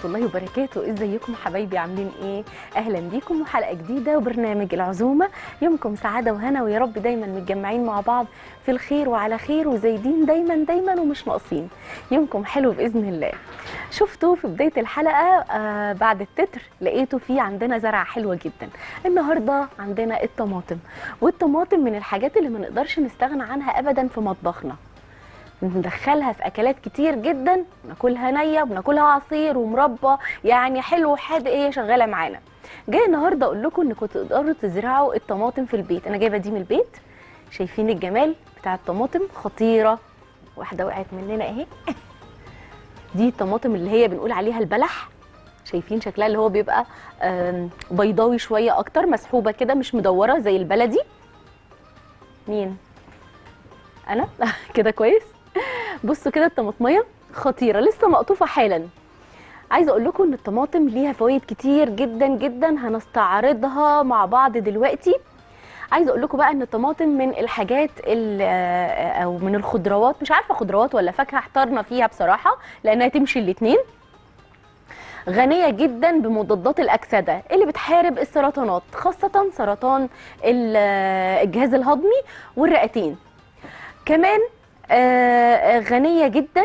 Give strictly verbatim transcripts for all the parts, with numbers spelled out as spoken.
الله وبركاته. ازيكم حبايبي، عاملين ايه؟ اهلا بيكم وحلقه جديده وبرنامج العزومه. يومكم سعاده وهنا، ويا رب دايما متجمعين مع بعض في الخير وعلى خير وزايدين دايما دايما ومش ناقصين. يومكم حلو باذن الله. شفتوا في بدايه الحلقه آه بعد التتر لقيتوا في عندنا زرعه حلوه جدا. النهارده عندنا الطماطم، والطماطم من الحاجات اللي ما نقدرش نستغنى عنها ابدا في مطبخنا. بندخلها في اكلات كتير جدا، بناكلها نيه وبناكلها عصير ومربى، يعني حلو وحادق، هي شغاله معانا. جايه النهارده اقول لكم انكم تقدروا تزرعوا الطماطم في البيت. انا جايبه دي من البيت، شايفين الجمال بتاع الطماطم؟ خطيره. واحده وقعت مننا اهي. دي الطماطم اللي هي بنقول عليها البلح، شايفين شكلها اللي هو بيبقى بيضاوي شويه اكتر، مسحوبه كده مش مدوره زي البلدي. مين انا؟ كده كويس. بصوا كده الطماطميه خطيره، لسه مقطوفه حالا. عايزه اقول لكم ان الطماطم ليها فوائد كتير جدا جدا، هنستعرضها مع بعض دلوقتي. عايزه اقول لكم بقى ان الطماطم من الحاجات او من الخضروات، مش عارفه خضروات ولا فاكهه، احترنا فيها بصراحه لانها تمشي الاثنين. غنيه جدا بمضادات الاكسده اللي بتحارب السرطانات، خاصه سرطان الجهاز الهضمي والرئتين. كمان آه غنية جدا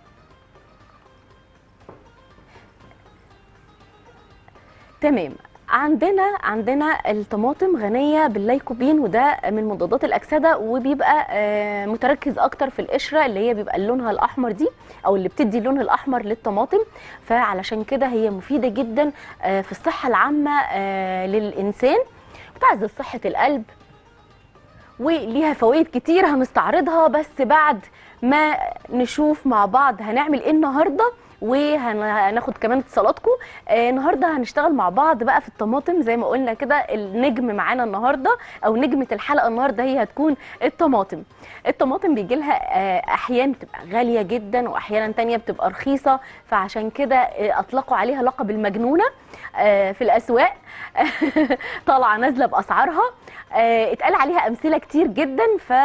تمام. عندنا عندنا الطماطم غنية بالليكوبين، وده من مضادات الأكسدة، وبيبقى آه متركز أكتر في القشرة اللي هي بيبقى لونها الأحمر دي، أو اللي بتدي اللون الأحمر للطماطم. فعلشان كده هي مفيدة جدا آه في الصحة العامة آه للإنسان، بتعزز صحة القلب، وليها فوائد كتير هنستعرضها. بس بعد ما نشوف مع بعض هنعمل ايه النهارده، وهناخد كمان اتصالاتكم. آه النهارده هنشتغل مع بعض بقى في الطماطم زي ما قلنا كده. النجم معانا النهارده او نجمه الحلقه النهارده هي هتكون الطماطم. الطماطم بيجي لها آه احيانا بتبقى غاليه جدا، واحيانا تانية بتبقى رخيصه، فعشان كده آه اطلقوا عليها لقب المجنونه آه في الاسواق. طالعه نازله باسعارها. آه اتقال عليها امثله كتير جدا،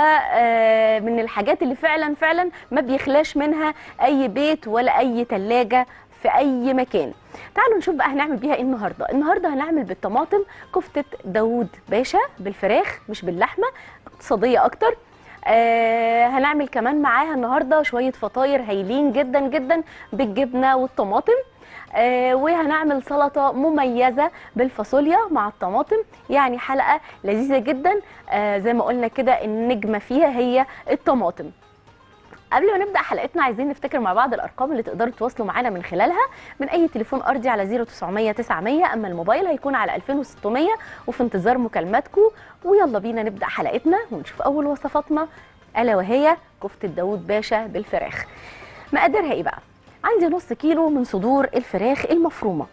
فمن الحاجات اللي فعلا فعلا ما بيخلاش منها اي بيت ولا اي ثلاجه في اي مكان. تعالوا نشوف بقى هنعمل بيها ايه النهارده. النهارده هنعمل بالطماطم كفته داوود باشا بالفراخ مش باللحمه، اقتصاديه اكتر. آه هنعمل كمان معاها النهارده شويه فطاير هايلين جدا جدا بالجبنه والطماطم. آه وهنعمل سلطه مميزه بالفاصوليا مع الطماطم، يعني حلقه لذيذه جدا. آه زي ما قلنا كده النجمه فيها هي الطماطم. قبل ما نبدا حلقتنا عايزين نفتكر مع بعض الارقام اللي تقدروا تواصلوا معانا من خلالها. من اي تليفون ارضي على صفر تسعمية تسعمية، اما الموبايل هيكون على ألفين وستمية، وفي انتظار مكالماتكم. ويلا بينا نبدا حلقتنا ونشوف اول وصفاتنا، الا وهي كفته داوود باشا بالفراخ. مقاديرها ايه بقى؟ عندي نص كيلو من صدور الفراخ المفرومه،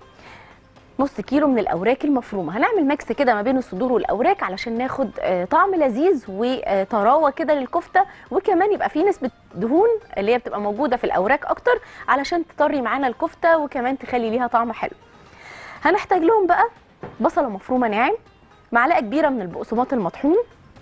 نص كيلو من الاوراق المفرومه. هنعمل ميكس كده ما بين الصدور والاوراق علشان ناخد طعم لذيذ وطراوه كده للكفته، وكمان يبقى فيه نسبه دهون اللي هي بتبقى موجوده في الاوراق اكتر علشان تطري معانا الكفته، وكمان تخلي ليها طعم حلو. هنحتاج لهم بقى بصله مفرومه ناعم، معلقه كبيره من البقسماط المطحون،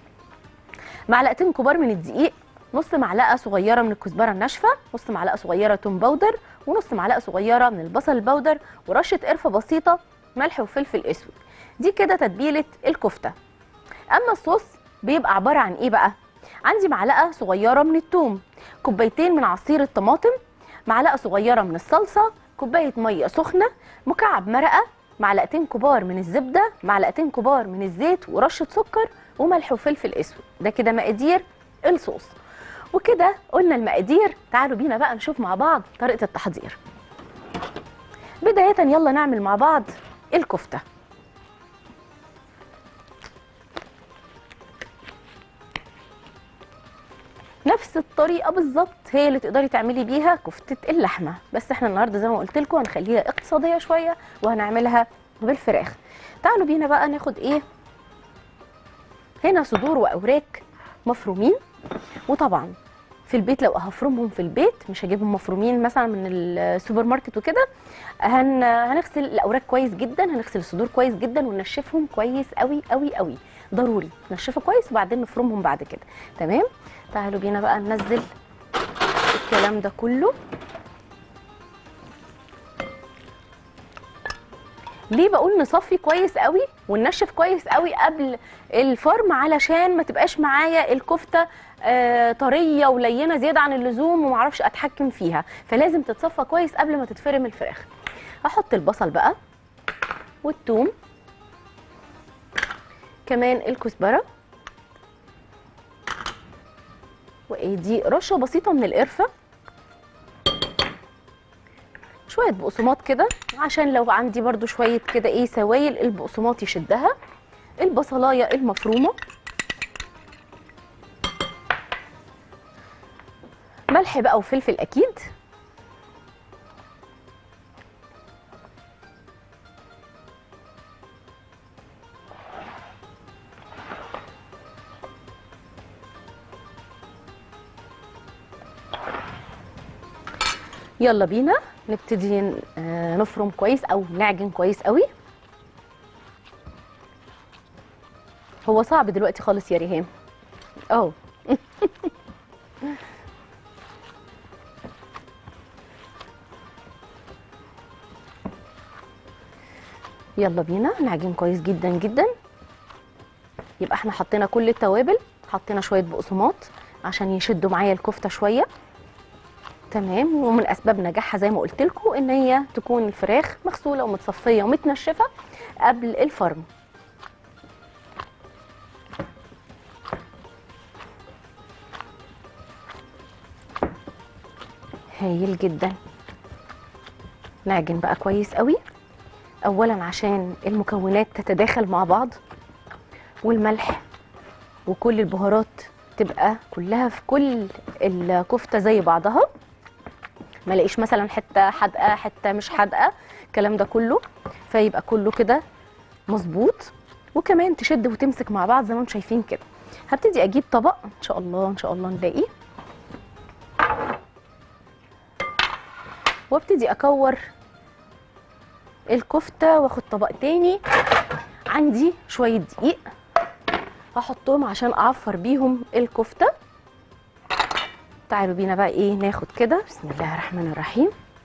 معلقتين كبار من الدقيق، نص معلقه صغيره من الكزبره الناشفه، نص معلقه صغيره توم باودر، ونص معلقه صغيره من البصل البودر، ورشه قرفه بسيطه، ملح وفلفل اسود. دي كده تتبيله الكفته. اما الصوص بيبقى عباره عن ايه بقى؟ عندي معلقه صغيره من الثوم، كوبايتين من عصير الطماطم، معلقه صغيره من الصلصه، كوبايه ميه سخنه، مكعب مرقه، معلقتين كبار من الزبده، معلقتين كبار من الزيت، ورشه سكر، وملح وفلفل اسود. ده كده مقادير الصوص. وكده قلنا المقادير، تعالوا بينا بقى نشوف مع بعض طريقة التحضير. بداية يلا نعمل مع بعض الكفتة. نفس الطريقة بالظبط هي اللي تقدري تعملي بيها كفتة اللحمة، بس احنا النهارده زي ما قلت لكم هنخليها اقتصادية شوية وهنعملها بالفراخ. تعالوا بينا بقى ناخد ايه؟ هنا صدور واوراق مفرومين، وطبعا في البيت لو هفرمهم في البيت مش هجيبهم مفرومين مثلا من السوبر ماركت وكده. هن... هنغسل الاوراق كويس جدا، هنغسل الصدور كويس جدا، وننشفهم كويس قوي قوي قوي، ضروري ننشفه كويس وبعدين نفرمهم بعد كده. تمام. تعالوا بينا بقى ننزل الكلام ده كله ليه بقول نصفي كويس قوي وننشف كويس قوي قبل الفرم؟ علشان ما تبقاش معايا الكفته آه طريه ولينه زياده عن اللزوم وما اعرفش اتحكم فيها، فلازم تتصفى كويس قبل ما تتفرم الفراخ. هحط البصل بقى والثوم، كمان الكزبره، وادي رشه بسيطه من القرفه، شويه بقسماط كده عشان لو عندي برده شويه كده ايه سوائل البقسماط يشدها، البصلايه المفرومه، ملح بقى وفلفل اكيد، يلا بينا نبتدي نفرم كويس او نعجن كويس قوي. هو صعب دلوقتي خالص يا ريهام اهو يلا بينا نعجن كويس جدا جدا. يبقى احنا حطينا كل التوابل، حطينا شويه بقسماط عشان يشدوا معايا الكفته شويه، تمام. ومن اسباب نجاحها زي ما قلت لكم ان هي تكون الفراخ مغسوله ومتصفيه ومتنشفه قبل الفرم. هايل جدا. نعجن بقى كويس قوي، اولا عشان المكونات تتداخل مع بعض، والملح وكل البهارات تبقى كلها في كل الكفته زي بعضها، ما الاقيش مثلا حته حادقه حته مش حادقه الكلام ده كله، فيبقى كله كده مظبوط، وكمان تشد وتمسك مع بعض زي ما انتم شايفين كده. هبتدي اجيب طبق ان شاء الله ان شاء الله نلاقيه، وابتدي اكور الكفته، واخد طبق تاني عندي شويه دقيق هحطهم عشان اعفر بيهم الكفته. تعالوا بينا بقى ايه ناخد كده، بسم الله الرحمن الرحيم.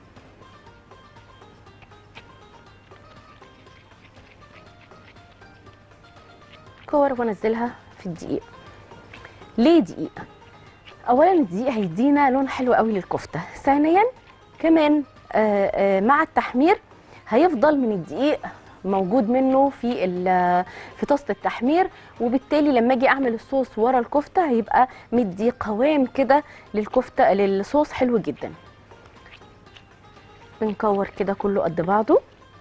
كور وانزلها في الدقيق. ليه دقيق؟ اولا الدقيق هيدينا لون حلو قوي للكفته، ثانيا كمان آآ آآ مع التحمير هيفضل من الدقيق موجود منه في في طاسه التحمير، وبالتالي لما اجي اعمل الصوص ورا الكفته هيبقى مدي قوام كده للكفته للصوص حلو جدا. بنكور كده كله قد بعضه.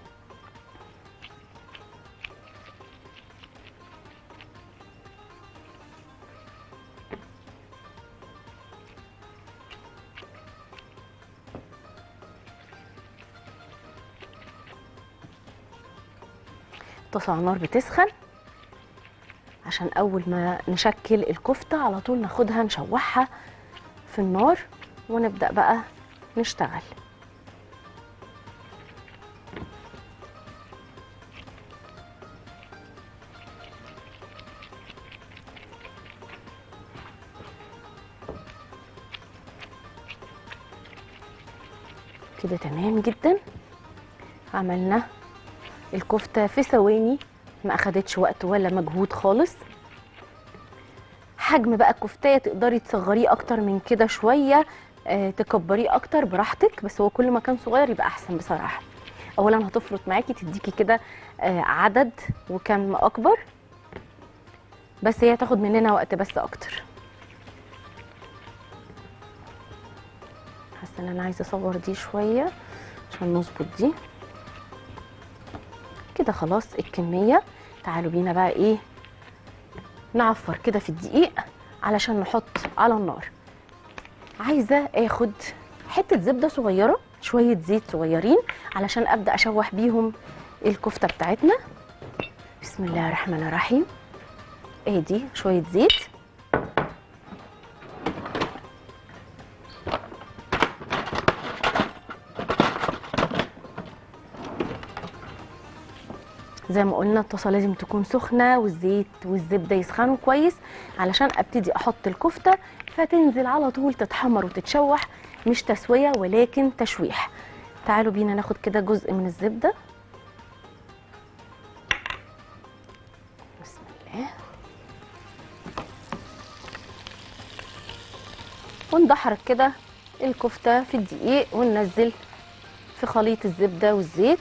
الطاسه على النار بتسخن عشان اول ما نشكل الكفته على طول ناخدها نشوحها في النار ونبدا بقى نشتغل. كده تمام جدا. عملنا الكفته في ثواني، ما اخدتش وقت ولا مجهود خالص. حجم بقى الكفتايه تقدري تصغريه اكتر من كده شويه، آه تكبريه اكتر براحتك، بس هو كل ما كان صغير يبقى احسن بصراحه. اولا هتفرط معاكي تديكي كده آه عدد وكم اكبر، بس هي هتاخد مننا وقت بس اكتر. حاسه ان انا عايزه اصغر دي شويه عشان نظبط دي كده. خلاص الكميه. تعالوا بينا بقى ايه نعفر كده في الدقيق علشان نحط على النار. عايزه اخد حته زبده صغيره، شويه زيت صغيرين علشان ابدا اشوح بيهم الكفته بتاعتنا. بسم الله الرحمن الرحيم. ادي شويه زيت، زي ما قلنا الطاسه لازم تكون سخنه والزيت والزبده يسخنوا كويس علشان ابتدي احط الكفته فتنزل على طول تتحمر وتتشوح، مش تسويه ولكن تشويح. تعالوا بينا ناخد كده جزء من الزبده وندحرج كده الكفته في الدقيق وننزل في خليط الزبده والزيت.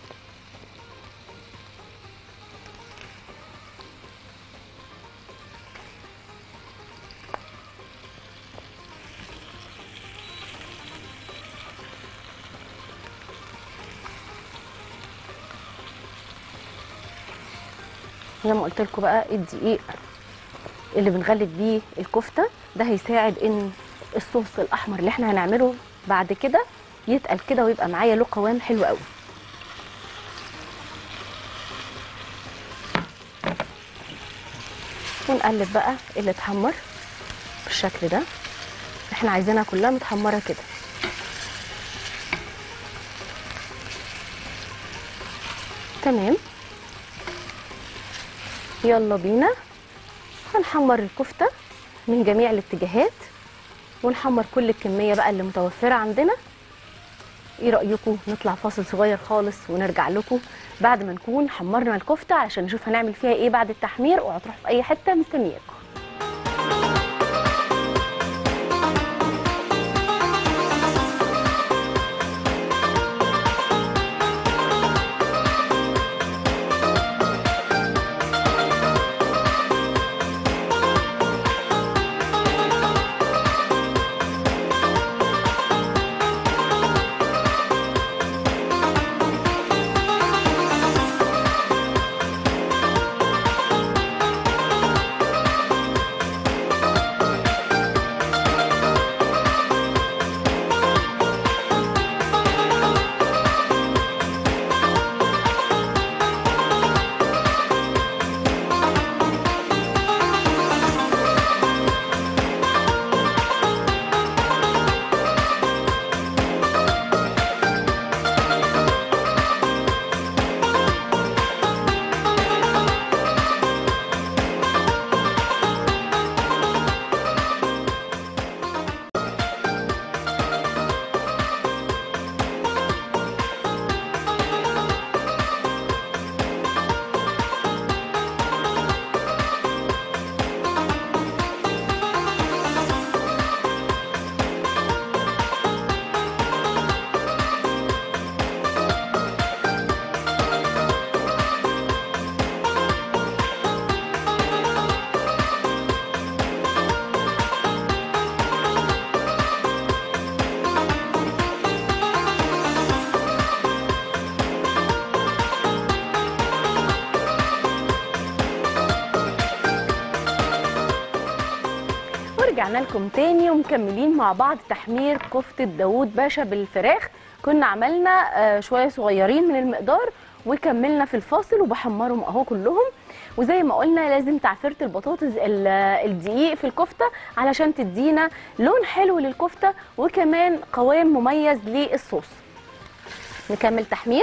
زي ما قلت لكم بقى الدقيق اللي بنغلف بيه الكفته ده هيساعد ان الصوص الاحمر اللي احنا هنعمله بعد كده يتقل كده ويبقى معايا له قوام حلو قوي. ونقلب بقى اللي اتحمر بالشكل ده، احنا عايزينها كلها متحمره كده. تمام، يلا بينا هنحمر الكفته من جميع الاتجاهات ونحمر كل الكميه بقى اللي متوفره عندنا. ايه رايكم نطلع فاصل صغير خالص ونرجع لكم بعد ما نكون حمرنا الكفته علشان نشوف هنعمل فيها ايه بعد التحمير. اوعوا تروحوا في اي حته، مستنياكم. رجعنا لكم تاني ومكملين مع بعض تحمير كفتة داوود باشا بالفراخ. كنا عملنا شوية صغيرين من المقدار وكملنا في الفاصل وبحمرهم اهو كلهم. وزي ما قلنا لازم تعفيرة البطاطس الدقيق في الكفتة علشان تدينا لون حلو للكفتة وكمان قوام مميز للصوص. نكمل تحمير.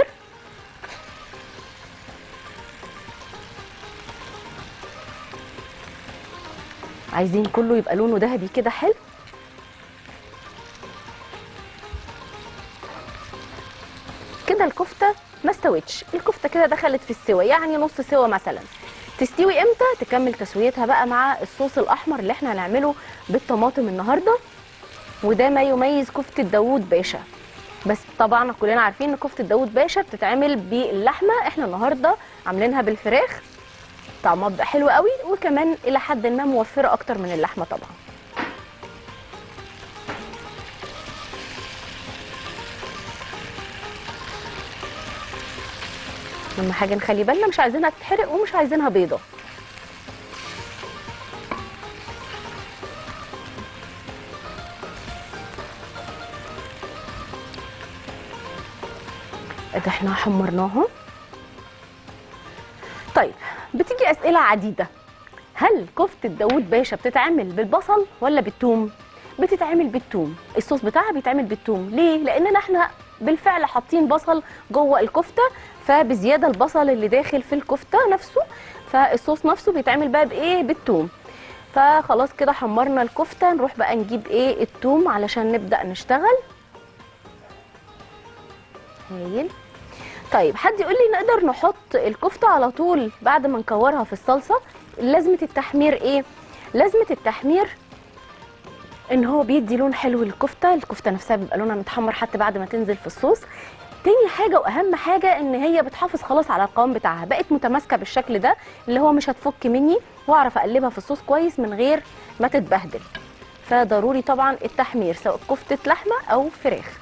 عايزين كله يبقى لونه ذهبي كده حلو. كده الكفته ما استوتش، الكفته كده دخلت في السوا، يعني نص سوا مثلا. تستوي امتى؟ تكمل تسويتها بقى مع الصوص الاحمر اللي احنا هنعمله بالطماطم النهارده، وده ما يميز كفته داوود باشا. بس طبعا كلنا عارفين ان كفته داوود باشا بتتعمل باللحمه، احنا النهارده عاملينها بالفراخ. طعمها بقى حلو قوي وكمان الى حد ما موفره اكتر من اللحمه طبعا. اهم حاجه نخلي بالنا مش عايزينها تتحرق ومش عايزينها بيضه. ادي احنا حمرناها. طيب بتيجي اسئله عديده، هل كفته داوود باشا بتتعمل بالبصل ولا بالثوم؟ بتتعمل بالثوم، الصوص بتاعها بيتعمل بالثوم. ليه؟ لاننا احنا بالفعل حاطين بصل جوه الكفته، فبزياده البصل اللي داخل في الكفته نفسه، فالصوص نفسه بيتعمل بقى بايه؟ بالثوم. فخلاص كده حمرنا الكفته، نروح بقى نجيب ايه؟ الثوم علشان نبدا نشتغل. هايل. طيب حد يقول لي نقدر نحط الكفته على طول بعد ما نكورها في الصلصه؟ لازمه التحمير ايه؟ لازمه التحمير ان هو بيدي لون حلو للكفته، الكفته نفسها بيبقى لونها متحمر حتى بعد ما تنزل في الصوص. تاني حاجه واهم حاجه ان هي بتحافظ خلاص على القوام بتاعها، بقت متماسكه بالشكل ده اللي هو مش هتفك مني، واعرف اقلبها في الصوص كويس من غير ما تتبهدل. فضروري طبعا التحمير سواء كفته لحمه او فراخ.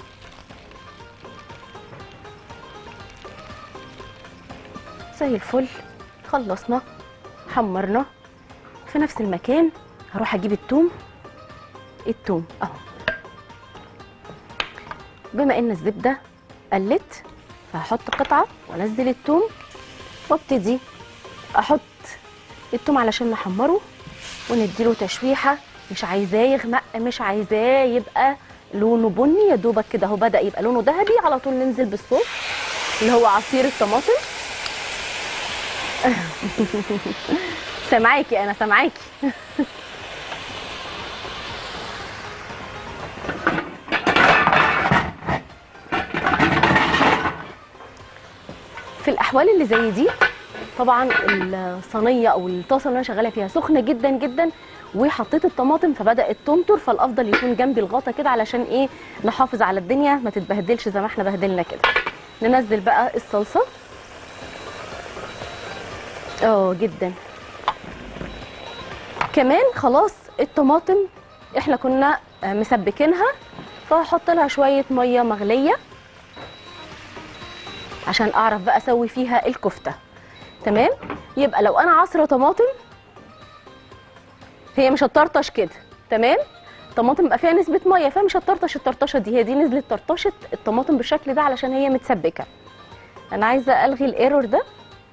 زي الفل، خلصنا حمرنا. في نفس المكان هروح اجيب الثوم. الثوم اهو، بما ان الزبده قلت فهحط قطعه وانزل الثوم وابتدي احط الثوم علشان نحمره ونديله تشويحه. مش عايزاه يغمق، مش عايزاه يبقى لونه بني، يا دوبك كده اهو بدا يبقى لونه ذهبي، على طول ننزل بالصوص اللي هو عصير الطماطم. سامعاكي انا سامعاكي. في الاحوال اللي زي دي طبعا الصينيه او الطاسه اللي انا شغاله فيها سخنه جدا جدا، وحطيت الطماطم فبدات تمطر، فالافضل يكون جنبي الغطا كده علشان ايه نحافظ على الدنيا ما تتبهدلش زي ما احنا بهدلنا كده. ننزل بقى الصلصه. اه جدا. كمان خلاص الطماطم احنا كنا مسبكينها، فهحط لها شويه ميه مغليه عشان اعرف بقى اسوي فيها الكفته. تمام. يبقى لو انا عصره طماطم هي مش هتطرطش كده، تمام. الطماطم بيبقى فيها نسبه ميه فمش هتطرطش الطرطشه دي، هي دي نزلت طرطشه الطماطم بالشكل ده علشان هي متسبكه. انا عايزه الغي الايرور ده.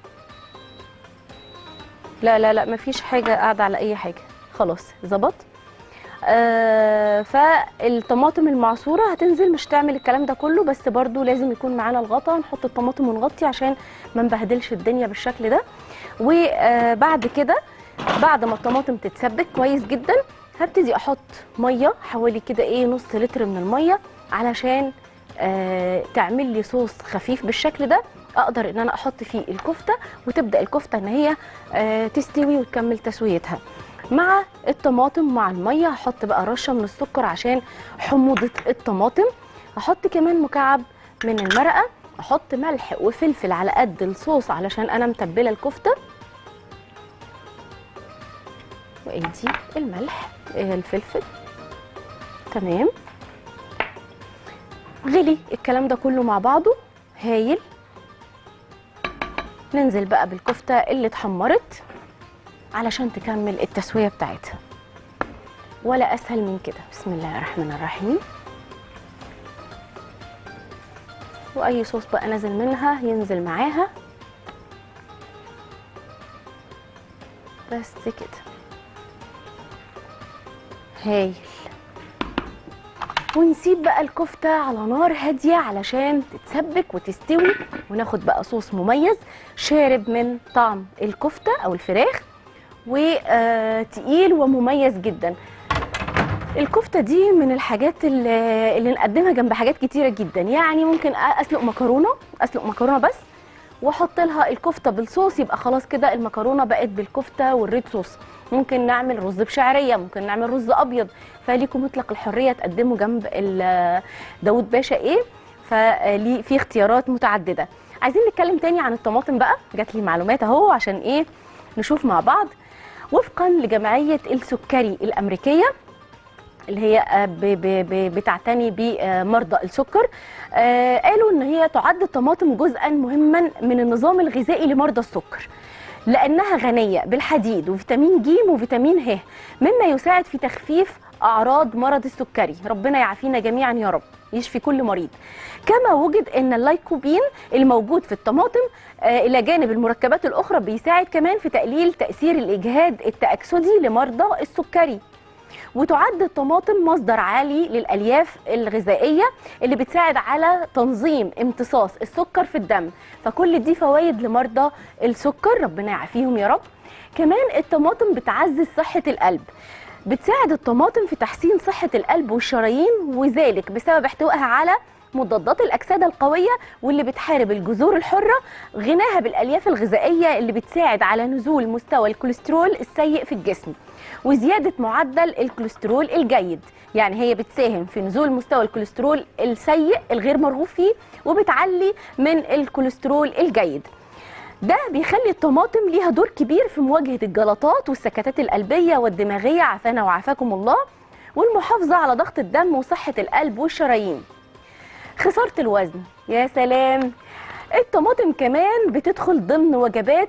لا لا لا مفيش حاجه قاعده على اي حاجه، خلاص ظبط. آه فالطماطم المعصوره هتنزل مش تعمل الكلام ده كله، بس برضو لازم يكون معانا الغطا، نحط الطماطم ونغطي عشان ما نبهدلش الدنيا بالشكل ده. وبعد كده بعد ما الطماطم تتسبك كويس جدا هبتدي احط ميه حوالي كده ايه نص لتر من الميه علشان آه تعمل لي صوص خفيف بالشكل ده، اقدر ان انا احط فيه الكفته وتبدا الكفته ان هي آه تستوي وتكمل تسويتها. مع الطماطم مع الميه هحط بقى رشه من السكر عشان حموضه الطماطم، هحط كمان مكعب من المرقه، احط ملح وفلفل على قد الصوص علشان انا متبله الكفته. وادي الملح الفلفل. تمام. غلي الكلام ده كله مع بعضه، هايل. ننزل بقى بالكفته اللي اتحمرت علشان تكمل التسويه بتاعتها، ولا اسهل من كده. بسم الله الرحمن الرحيم. واي صوص بقى نازل منها ينزل معاها بس كده، هايل. ونسيب بقى الكفته على نار هاديه علشان تتسبك وتستوي، وناخد بقى صوص مميز شارب من طعم الكفته او الفراخ، وتقيل ومميز جدا. الكفته دي من الحاجات اللي, اللي نقدمها جنب حاجات كتيره جدا، يعني ممكن اسلق مكرونه، اسلق مكرونه بس واحط لها الكفته بالصوص، يبقى خلاص كده المكرونه بقت بالكفته والريد صوص. ممكن نعمل رز بشعريه، ممكن نعمل رز ابيض، فليكم مطلق الحريه تقدموا جنب داوود باشا ايه، فليه في اختيارات متعدده. عايزين نتكلم تاني عن الطماطم بقى، جات لي معلومات اهو عشان ايه نشوف مع بعض. وفقا لجمعيه السكري الامريكيه اللي هي بتعتني بمرضى السكر، قالوا ان هي تعد الطماطم جزءا مهما من النظام الغذائي لمرضى السكر، لانها غنيه بالحديد وفيتامين ج وفيتامين ه، مما يساعد في تخفيف اعراض مرض السكري. ربنا يعافينا جميعا يا رب، يشفي كل مريض. كما وجد ان اللايكوبين الموجود في الطماطم الى جانب المركبات الاخرى بيساعد كمان في تقليل تاثير الاجهاد التاكسدي لمرضى السكري. وتعد الطماطم مصدر عالي للالياف الغذائيه اللي بتساعد على تنظيم امتصاص السكر في الدم، فكل دي فوائد لمرضى السكر، ربنا يعافيهم يا رب. كمان الطماطم بتعزز صحه القلب، بتساعد الطماطم في تحسين صحه القلب والشرايين، وذلك بسبب احتوائها على مضادات الاكسده القويه واللي بتحارب الجذور الحره، غناها بالالياف الغذائيه اللي بتساعد على نزول مستوى الكوليسترول السيء في الجسم وزياده معدل الكوليسترول الجيد. يعني هي بتساهم في نزول مستوى الكوليسترول السيء الغير مرغوب فيه وبتعلي من الكوليسترول الجيد. ده بيخلي الطماطم ليها دور كبير في مواجهه الجلطات والسكتات القلبيه والدماغيه عافانا وعافاكم الله، والمحافظه على ضغط الدم وصحه القلب والشرايين. خساره الوزن، يا سلام. الطماطم كمان بتدخل ضمن وجبات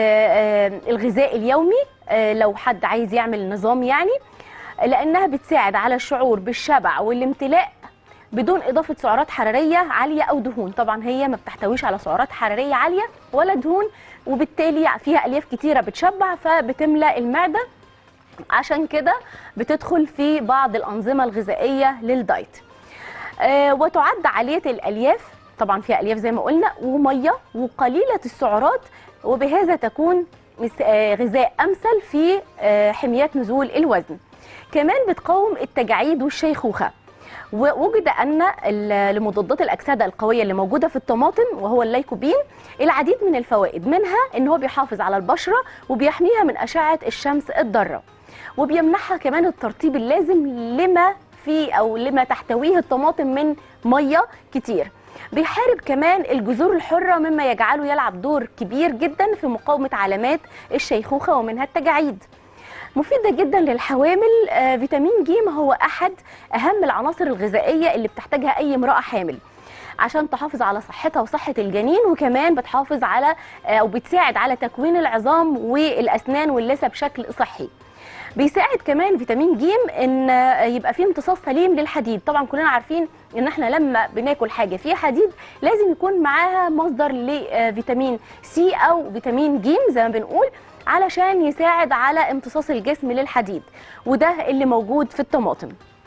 الغذاء اليومي لو حد عايز يعمل نظام، يعني لانها بتساعد على الشعور بالشبع والامتلاء بدون اضافه سعرات حراريه عاليه او دهون. طبعا هي ما بتحتويش على سعرات حراريه عاليه ولا دهون، وبالتالي فيها الياف كتيره بتشبع فبتملى المعده، عشان كده بتدخل في بعض الانظمه الغذائيه للدايت. أه وتعد عاليه الالياف، طبعا فيها الياف زي ما قلنا وميه وقليله السعرات، وبهذا تكون غذاء امثل في حمايه نزول الوزن. كمان بتقاوم التجاعيد والشيخوخه. ووجد ان لمضادات الاكسده القويه اللي موجوده في الطماطم وهو اللايكوبين العديد من الفوائد، منها ان هو بيحافظ على البشره وبيحميها من اشعه الشمس الضاره، وبيمنحها كمان الترطيب اللازم لما في او لما تحتويه الطماطم من ميه كتير. بيحارب كمان الجذور الحره مما يجعله يلعب دور كبير جدا في مقاومه علامات الشيخوخه ومنها التجاعيد. مفيدة جدا للحوامل. آه فيتامين ج هو أحد أهم العناصر الغذائية اللي بتحتاجها أي امرأة حامل عشان تحافظ على صحتها وصحة الجنين، وكمان بتحافظ على آه أو بتساعد على تكوين العظام والأسنان واللثة بشكل صحي. بيساعد كمان فيتامين ج ان يبقى فيه امتصاص سليم للحديد. طبعا كلنا عارفين ان احنا لما بناكل حاجه فيها حديد لازم يكون معاها مصدر لفيتامين سي او فيتامين ج زي ما بنقول، علشان يساعد على امتصاص الجسم للحديد، وده اللي موجود في الطماطم.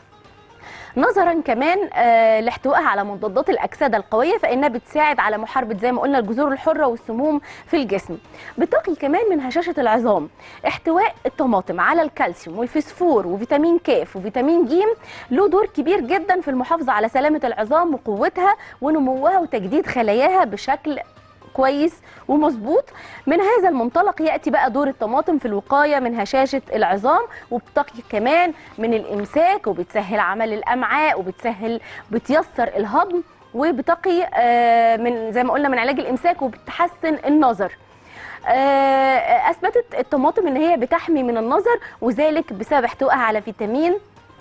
نظرا كمان آه لاحتوائها على مضادات الاكسده القويه، فانها بتساعد على محاربه زي ما قلنا الجذور الحره والسموم في الجسم. بتقي كمان من هشاشه العظام. احتواء الطماطم على الكالسيوم والفسفور وفيتامين ك وفيتامين ج له دور كبير جدا في المحافظه على سلامه العظام وقوتها ونموها وتجديد خلاياها بشكل كويس ومظبوط. من هذا المنطلق ياتي بقى دور الطماطم في الوقايه من هشاشه العظام، وبتقي كمان من الامساك، وبتسهل عمل الامعاء، وبتسهل بتيسر الهضم، وبتقي من زي ما قلنا من علاج الامساك، وبتحسن النظر. اثبتت الطماطم ان هي بتحمي من النظر، وذلك بسبب احتوائها على فيتامين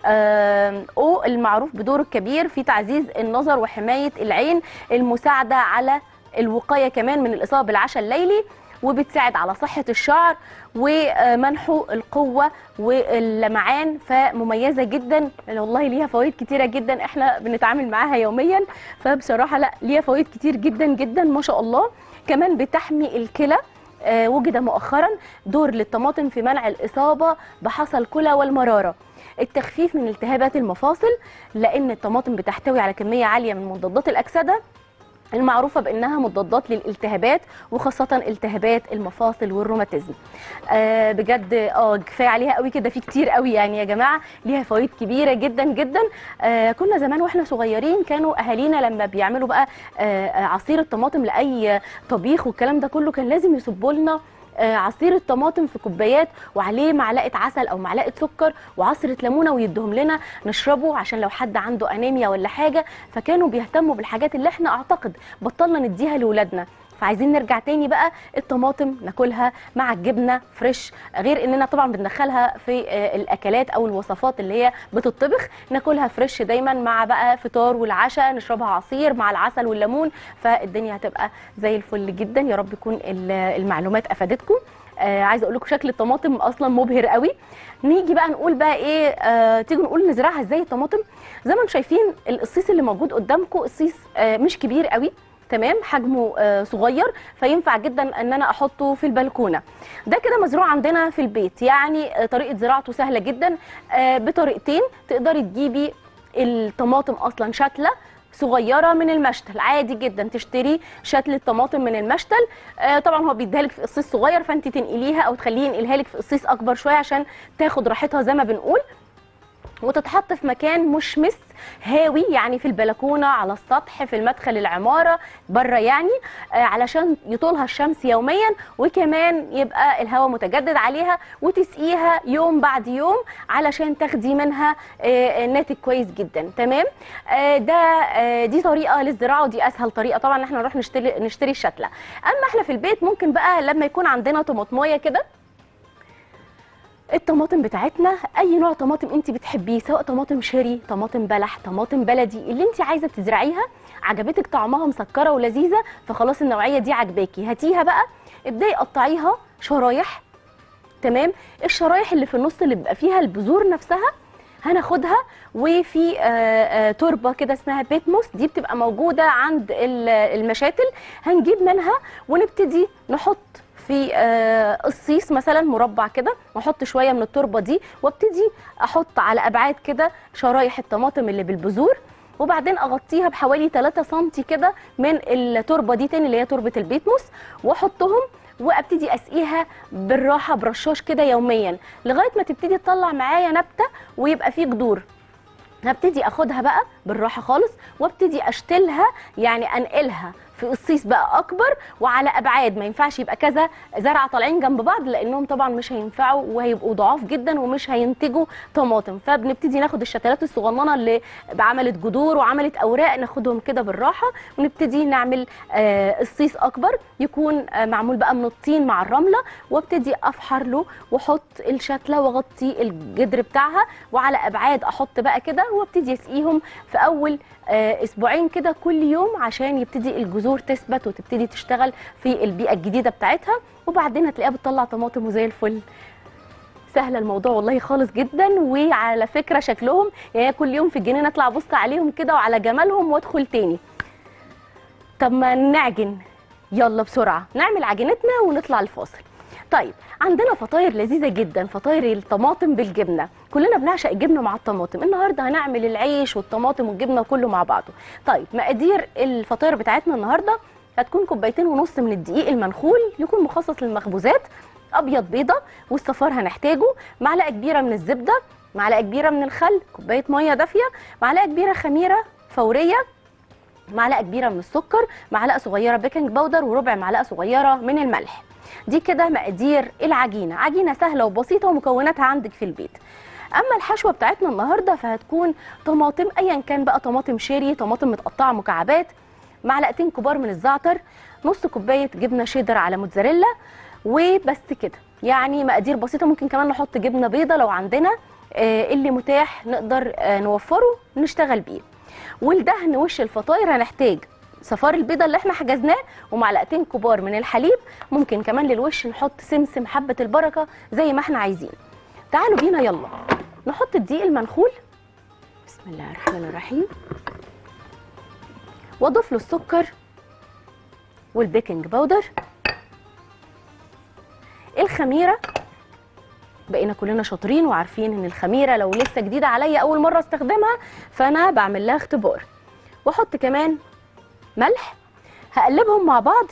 او المعروف بدوره الكبير في تعزيز النظر وحمايه العين، المساعده على الوقايه كمان من الاصابه بالعشا الليلي، وبتساعد على صحه الشعر ومنحه القوه واللمعان. فمميزه جدا والله، ليها فوائد كتيره جدا احنا بنتعامل معاها يوميا، فبصراحه لا ليها فوائد كتير جدا جدا ما شاء الله. كمان بتحمي الكلى. آه وجد مؤخرا دور للطماطم في منع الاصابه بحصى الكلى والمراره، التخفيف من التهابات المفاصل، لان الطماطم بتحتوي على كميه عاليه من مضادات الاكسده المعروفه بانها مضادات للالتهابات، وخاصه التهابات المفاصل والروماتيزم. آه بجد اه كفايه عليها قوي كده، في كتير قوي يعني يا جماعه، ليها فوائد كبيره جدا جدا. آه كنا زمان واحنا صغيرين كانوا اهالينا لما بيعملوا بقى آه عصير الطماطم لاي طبيخ والكلام ده كله، كان لازم يصبوا لنا عصير الطماطم في كوبايات وعليه معلقه عسل او معلقه سكر وعصره ليمونه ويدهم لنا نشربه عشان لو حد عنده انيميا ولا حاجه. فكانوا بيهتموا بالحاجات اللي احنا اعتقد بطلنا نديها لاولادنا، فعايزين نرجع تاني بقى الطماطم ناكلها مع الجبنه فريش، غير اننا طبعا بندخلها في الاكلات او الوصفات اللي هي بتطبخ، ناكلها فريش دايما مع بقى فطار والعشاء، نشربها عصير مع العسل والليمون، فالدنيا هتبقى زي الفل جدا. يا رب يكون المعلومات افادتكم. آه عايزه اقول لكم شكل الطماطم اصلا مبهر قوي. نيجي بقى نقول بقى ايه، آه تيجوا نقول نزرعها ازاي الطماطم. زي ما انتم شايفين القصيص اللي موجود قدامكم قصيص آه مش كبير قوي، تمام، حجمه آه صغير، فينفع جدا ان انا احطه في البلكونه. ده كده مزروع عندنا في البيت، يعني آه طريقه زراعته سهله جدا آه بطريقتين. تقدري تجيبي الطماطم اصلا شتله صغيره من المشتل عادي جدا، تشتري شتله طماطم من المشتل. آه طبعا هو بيديها لك في قصيص صغير، فانت تنقليها او تخليه ينقلها لك في قصيص اكبر شويه عشان تاخد راحتها زي ما بنقول. وتتحط في مكان مشمس هاوي، يعني في البلكونه، على السطح، في المدخل العماره، بره يعني، آه علشان يطولها الشمس يوميا، وكمان يبقى الهواء متجدد عليها، وتسقيها يوم بعد يوم علشان تاخدي منها آه ناتج كويس جدا. تمام. آه ده آه دي طريقه للزراعه، ودي اسهل طريقه طبعا ان احنا نروح نشتري نشتري الشتله. اما احنا في البيت ممكن بقى لما يكون عندنا طماطمايه كده، الطماطم بتاعتنا اي نوع طماطم انت بتحبيه، سواء طماطم شيري، طماطم بلح، طماطم بلدي، اللي انت عايزه تزرعيها، عجبتك طعمها مسكره ولذيذه، فخلاص النوعيه دي عجباكي، هاتيها بقى ابداي قطعيها شرايح. تمام. الشرايح اللي في النص اللي بيبقى فيها البذور نفسها هناخدها، وفي آه آه تربه كده اسمها بيتموس، دي بتبقى موجوده عند المشاتل، هنجيب منها ونبتدي نحط في آه الصيص مثلا مربع كده، واحط شويه من التربه دي، وابتدي احط على ابعاد كده شرايح الطماطم اللي بالبذور، وبعدين اغطيها بحوالي ثلاثة سنتي كده من التربه دي تاني اللي هي تربه البيتموس، واحطهم وابتدي اسقيها بالراحه برشاش كده يوميا لغايه ما تبتدي تطلع معايا نبته ويبقى فيه جذور. هبتدي اخدها بقى بالراحه خالص، وابتدي اشتلها، يعني انقلها في قصيص بقى اكبر وعلى ابعاد، ما ينفعش يبقى كذا زرعه طالعين جنب بعض، لانهم طبعا مش هينفعوا وهيبقوا ضعاف جدا ومش هينتجوا طماطم. فبنبتدي ناخد الشتلات الصغننه اللي عملت جذور وعملت اوراق، ناخدهم كده بالراحه، ونبتدي نعمل آه قصيص اكبر يكون آه معمول بقى من الطين مع الرمله، وابتدي افحر له واحط الشتله واغطي الجدر بتاعها، وعلى ابعاد احط بقى كده، وابتدي اسقيهم في اول آه اسبوعين كده كل يوم، عشان يبتدي الجذور تثبت وتبتدي تشتغل في البيئه الجديده بتاعتها، وبعدين هتلاقيها بتطلع طماطم وزي الفل. سهله الموضوع والله خالص جدا. وعلى فكره شكلهم يعني كل يوم في الجنينه اطلع ابص عليهم كده وعلى جمالهم وادخل تاني. طب ما نعجن، يلا بسرعه نعمل عجينتنا ونطلع الفاصل. طيب عندنا فطاير لذيذه جدا، فطاير الطماطم بالجبنه، كلنا بنعشق الجبنه مع الطماطم. النهارده هنعمل العيش والطماطم والجبنه كله مع بعضه. طيب مقادير الفطاير بتاعتنا النهارده هتكون كوبايتين ونص من الدقيق المنخول، يكون مخصص للمخبوزات، ابيض بيضه، والصفار هنحتاجه، معلقه كبيره من الزبده، معلقه كبيره من الخل، كوبايه ميه دافيه، معلقه كبيره خميره فوريه، معلقه كبيره من السكر، معلقه صغيره بيكنج باودر، وربع معلقه صغيره من الملح. دي كده مقادير العجينه، عجينه سهله وبسيطه ومكوناتها عندك في البيت. اما الحشوه بتاعتنا النهارده فهتكون طماطم، ايا كان بقى، طماطم شيري، طماطم متقطعه مكعبات، معلقتين كبار من الزعتر، نص كوبايه جبنه شيدر على موتزاريلا، وبس كده. يعني مقادير بسيطه، ممكن كمان نحط جبنه بيضه لو عندنا، آه اللي متاح نقدر آه نوفره نشتغل بيه. والدهن وش الفطاير هنحتاج صفار البيضه اللي احنا حجزناه، ومعلقتين كبار من الحليب، ممكن كمان للوش نحط سمسم حبه البركه زي ما احنا عايزين. تعالوا بينا يلا نحط الدقيق المنخول، بسم الله الرحمن الرحيم، واضيف له السكر والبيكنج باودر، الخميره، بقينا كلنا شاطرين وعارفين ان الخميره لو لسه جديده عليا اول مره استخدمها فانا بعمل لها اختبار، واحط كمان ملح، هقلبهم مع بعض.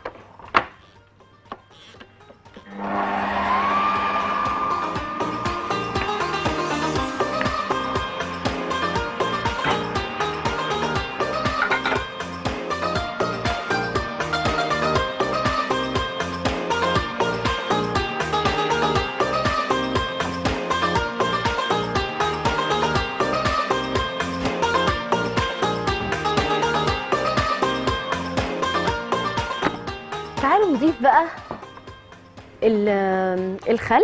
تعالوا نضيف بقى الخل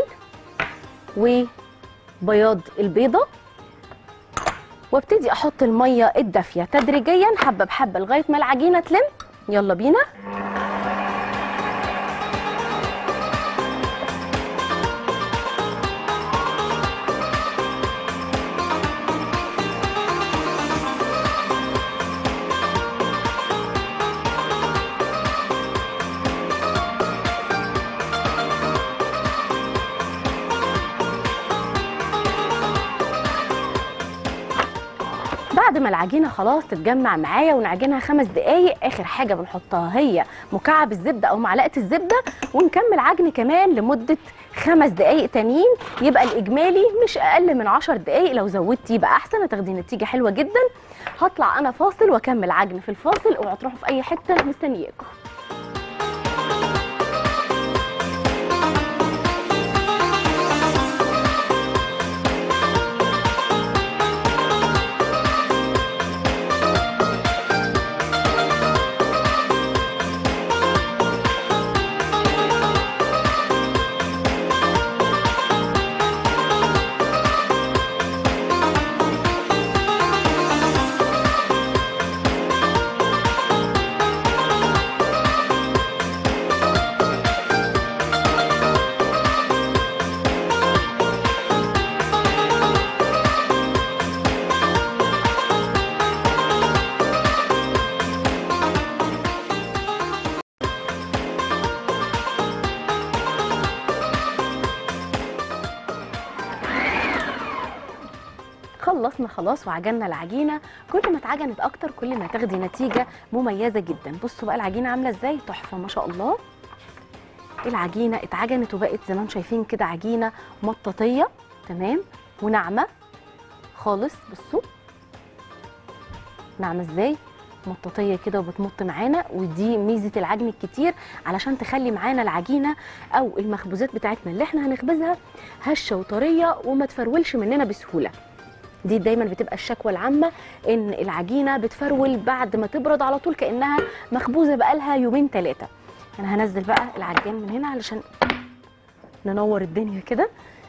وبياض البيضة، وابتدي احط المية الدافية تدريجيا حبة بحبة لغاية ما العجينة تلم. يلا بينا. بعد بعد ما العجينه خلاص تتجمع معايا ونعجنها خمس دقايق، اخر حاجه بنحطها هي مكعب الزبده او معلقه الزبده، ونكمل عجن كمان لمده خمس دقايق تانيين، يبقى الاجمالي مش اقل من عشر دقايق. لو زودتي يبقى احسن، هتاخدي نتيجه حلوه جدا. هطلع انا فاصل واكمل عجن في الفاصل، اوعوا تروحوا في اي حته، مستنياكم. خلصنا خلاص وعجننا العجينه. كل ما اتعجنت اكتر كل ما تاخدي نتيجه مميزه جدا. بصوا بقى العجينه عامله ازاي، تحفه ما شاء الله. العجينه اتعجنت وبقت زي ما انتم شايفين كده عجينه مطاطيه تمام وناعمه خالص. بصوا ناعمه ازاي، مطاطيه كده وبتمط معانا، ودي ميزه العجن الكتير علشان تخلي معانا العجينه او المخبوزات بتاعتنا اللي احنا هنخبزها هشه وطريه وما تفرولش مننا بسهوله. دي دايما بتبقى الشكوى العامه ان العجينه بتفرول بعد ما تبرد على طول كانها مخبوزه بقالها يومين ثلاثه. انا هنزل بقى العجان من هنا علشان ننور الدنيا كده.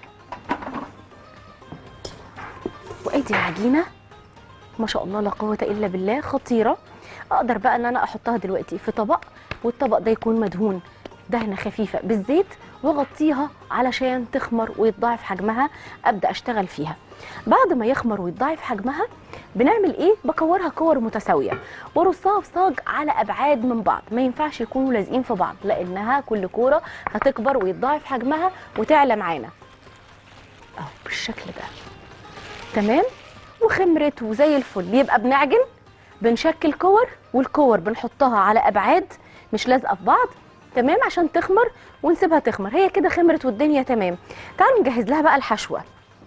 وادي العجينه ما شاء الله لا قوه الا بالله، خطيره. اقدر بقى ان انا احطها دلوقتي في طبق، والطبق ده يكون مدهون دهنه خفيفه بالزيت، واغطيها علشان تخمر ويتضاعف حجمها. ابدا اشتغل فيها. بعد ما يخمر ويتضاعف حجمها بنعمل ايه؟ بكورها كور متساويه وارصها في صاج على ابعاد من بعض، ما ينفعش يكونوا لازقين في بعض لانها كل كوره هتكبر ويتضاعف حجمها وتعلى معانا اهو بالشكل ده تمام. وخمرت وزي الفل. يبقى بنعجن، بنشكل كور، والكور بنحطها على ابعاد مش لازقه في بعض تمام عشان تخمر، ونسيبها تخمر. هي كده خمرت والدنيا تمام. تعالوا نجهز لها بقى الحشوه.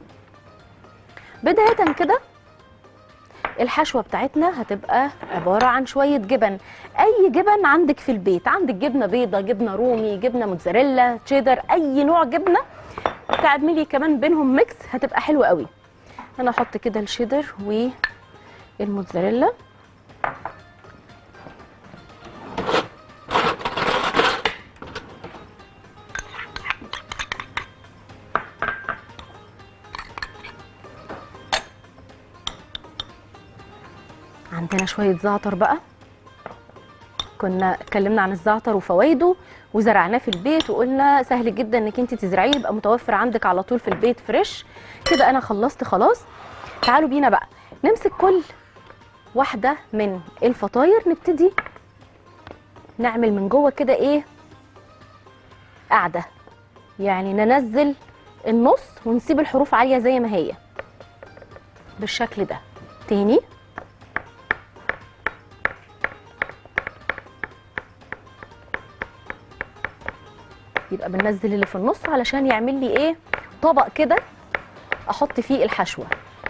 بدايه كده الحشوه بتاعتنا هتبقى عباره عن شويه جبن، اي جبن عندك في البيت. عندك جبنه بيضه، جبنه رومي، جبنه موتزاريلا، تشيدر، اي نوع جبنه تعملي كمان بينهم ميكس هتبقى حلوه قوي. انا احط كده الشيدر والموتزاريلا. عندنا شويه زعتر بقى، كنا اتكلمنا عن الزعتر وفوائده وزرعناه في البيت وقلنا سهل جدا انك انت تزرعيه، يبقى متوفر عندك على طول في البيت فريش. كده انا خلصت خلاص. تعالوا بينا بقى نمسك كل واحده من الفطاير، نبتدي نعمل من جوه كده ايه، قاعده، يعني ننزل النص ونسيب الحروف عاليه زي ما هي بالشكل ده. تاني يبقى بننزل اللي في النص علشان يعمل لي ايه، طبق كده احط فيه الحشوه.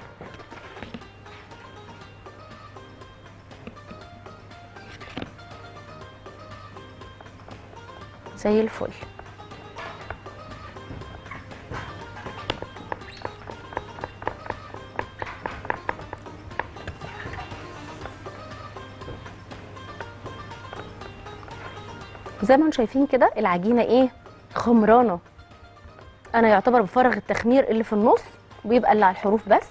زي الفل. زي ما انتم شايفين كده العجينه ايه، خمرانه. انا يعتبر بفرغ التخمير اللي في النص وبيبقى اللي على الحروف بس.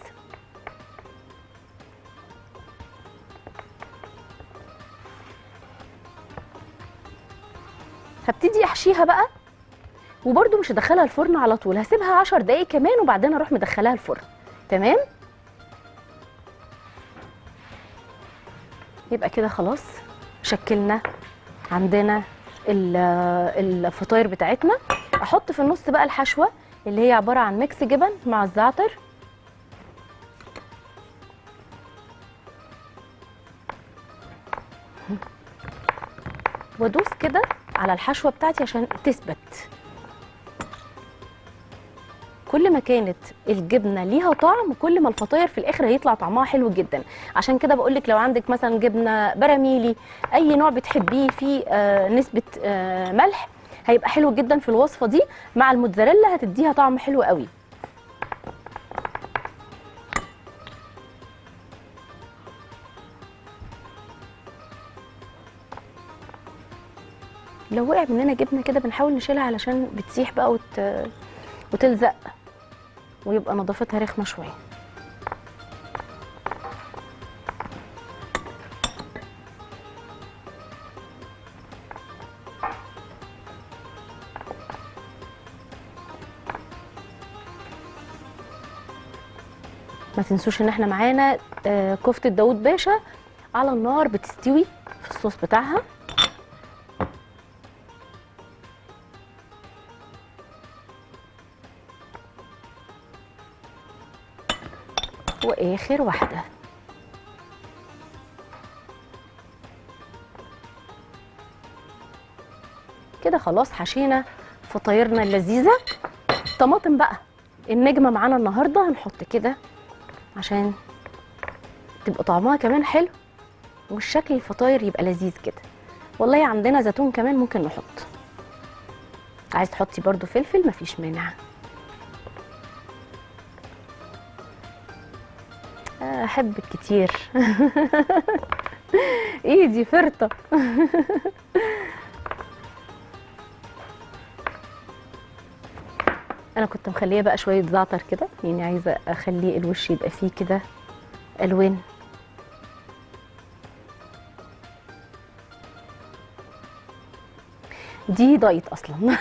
هبتدي احشيها بقى، وبرده مش هدخلها الفرن على طول، هسيبها عشر دقايق كمان وبعدين اروح مدخلها الفرن تمام. يبقى كده خلاص شكلنا عندنا الفطاير بتاعتنا. احط في النص بقى الحشوه اللي هي عباره عن ميكس جبن مع الزعتر. وادوس كده على الحشوه بتاعتي عشان تثبت. كل ما كانت الجبنه ليها طعم كل ما الفطاير في الاخر هيطلع طعمها حلو جدا. عشان كده بقول لك لو عندك مثلا جبنه براميلي اي نوع بتحبيه فيه آه نسبه آه ملح هيبقى حلو جدا في الوصفه دي، مع الموتزاريلا هتديها طعم حلو قوي. لو وقع مننا جبنه كده بنحاول نشيلها علشان بتسيح بقى وت... وتلزق ويبقى نظافتها رخمه شويه. ما تنسوش ان احنا معانا آه كفته داوود باشا على النار بتستوي في الصوص بتاعها. واخر واحده كده خلاص حشينا فطايرنا اللذيذه. طماطم بقى النجمه معانا النهارده هنحط كده عشان تبقى طعمها كمان حلو والشكل الفطاير يبقى لذيذ كده. والله عندنا زيتون كمان ممكن نحط، عايز تحطي برضو فلفل مفيش مانع. احبك كتير ايدي فرطه انا كنت مخليه بقى شويه زعتر كده، يعني عايزه اخليه الوش يبقى فيه كده الوان. دي دايت اصلا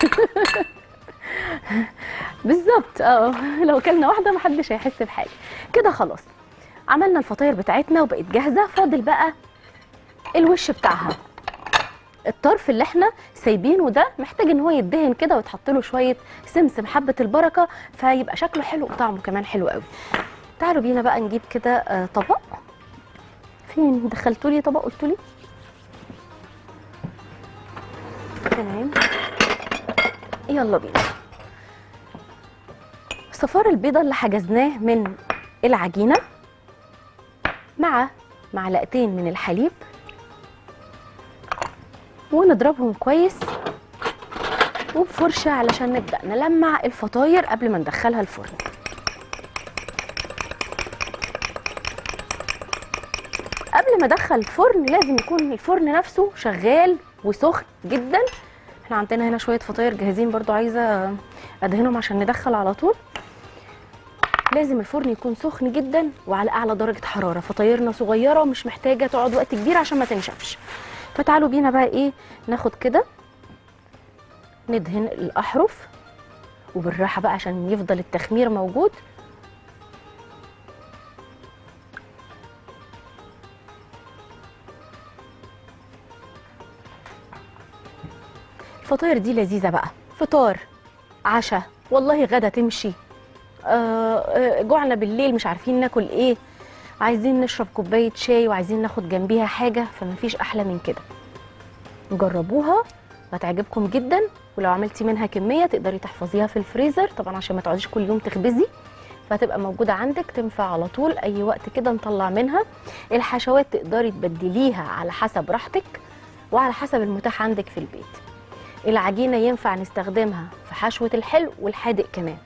بالظبط. اه لو كلنا واحده محدش هيحس بحاجه. كده خلاص عملنا الفطاير بتاعتنا وبقت جاهزه. فاضل بقى الوش بتاعها. الطرف اللي احنا سايبينه ده محتاج ان هو يدهن كده ويتحط له شويه سمسم حبه البركه فيبقى شكله حلو وطعمه كمان حلو قوي. تعالوا بينا بقى نجيب كده آه طبق. فين دخلتوا لي طبق قلتوا لي؟ تمام يلا بينا. صفار البيضه اللي حجزناه من العجينه مع معلقتين من الحليب ونضربهم كويس وبفرشه علشان نبدا نلمع الفطاير قبل ما ندخلها الفرن. قبل ما ادخل الفرن لازم يكون الفرن نفسه شغال وسخن جدا. احنا عندنا هنا شويه فطاير جاهزين برضو عايزه ادهنهم عشان ندخل على طول. لازم الفرن يكون سخن جدا وعلى اعلى درجه حراره. فطايرنا صغيره ومش محتاجه تقعد وقت كبير عشان ما تنشفش. فتعالوا بينا بقى ايه ناخد كده ندهن الاحرف وبالراحه بقى عشان يفضل التخمير موجود. الفطاير دي لذيذه بقى، فطار عشاء والله غدا تمشي. آه جوعنا بالليل مش عارفين ناكل ايه، عايزين نشرب كوبايه شاي وعايزين ناخد جنبيها حاجه، فمفيش احلى من كده. جربوها وهتعجبكم جدا. ولو عملتي منها كميه تقدري تحفظيها في الفريزر طبعا عشان ما تقعديش كل يوم تخبزي، فهتبقى موجوده عندك تنفع على طول اي وقت كده نطلع منها. الحشوات تقدري تبدليها على حسب راحتك وعلى حسب المتاح عندك في البيت. العجينه ينفع نستخدمها في حشوه الحلو والحادق كمان.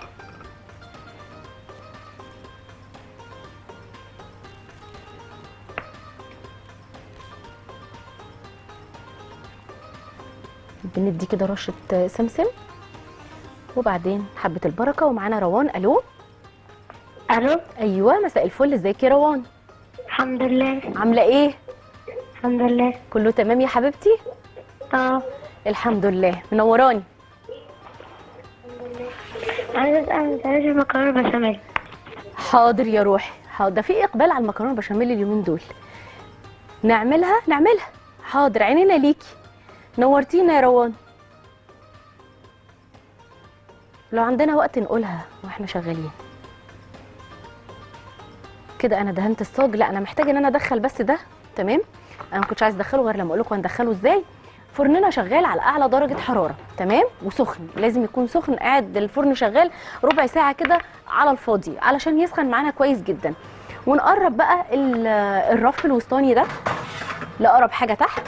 بندي كده رشه سمسم وبعدين حبه البركه. ومعانا روان. الو. الو. ايوه مساء الفل، ازيك يا روان؟ الحمد لله. عامله ايه؟ الحمد لله. كله تمام يا حبيبتي؟ اه الحمد لله، منوراني. عايزه اسال ثلاثة مكرونه بشاميل. حاضر يا روحي حاضر. ده في اقبال على المكرونه بشاميل اليومين دول. نعملها نعملها حاضر عينينا ليكي. نورتينا يا روان. لو عندنا وقت نقولها واحنا شغالين. كده انا دهنت الصاج. لا انا محتاجه ان انا ادخل بس ده. تمام. انا ما كنتش عايز ادخله غير لما اقول لكم هندخله ازاي. فرننا شغال على اعلى درجه حراره، تمام، وسخن، لازم يكون سخن، قاعد الفرن شغال ربع ساعه كده على الفاضي علشان يسخن معانا كويس جدا. ونقرب بقى الرف الوسطاني ده لاقرب حاجه تحت،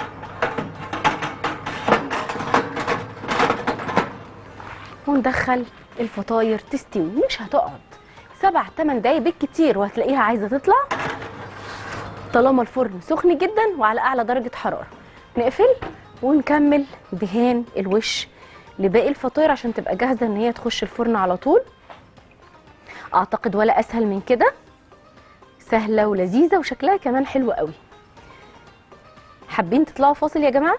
وندخل الفطاير تستوي. مش هتقعد سبع تمن دقايق بالكتير وهتلاقيها عايزه تطلع، طالما الفرن سخن جدا وعلى اعلى درجه حراره. نقفل ونكمل دهان الوش لباقي الفطاير عشان تبقى جاهزه ان هي تخش الفرن على طول. اعتقد ولا اسهل من كده، سهله ولذيذه وشكلها كمان حلو قوي. حابين تطلعوا فاصل يا جماعه؟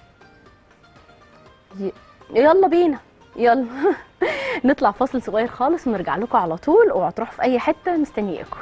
يلا بينا، يلا نطلع فاصل صغير خالص ونرجع لكم على طول. اوعوا تروحوا في اي حته، مستنياكم.